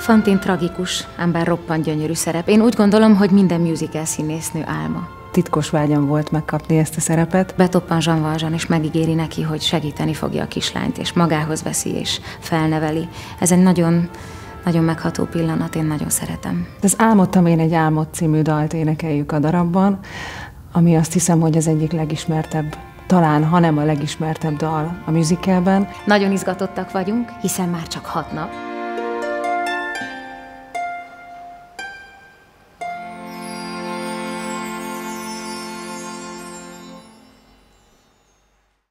Fantine tragikus, ám bár roppant gyönyörű szerep. Én úgy gondolom, hogy minden musical színésznő álma. Titkos vágyam volt megkapni ezt a szerepet. Betoppan Jean Valjean, és megígéri neki, hogy segíteni fogja a kislányt, és magához veszi, és felneveli. Ez egy nagyon megható pillanat, én nagyon szeretem. Az Álmodtam én egy álmot című dalt énekeljük a darabban, ami azt hiszem, hogy az egyik legismertebb, talán, ha nem a legismertebb dal a musicalben. Nagyon izgatottak vagyunk, hiszen már csak 6 nap.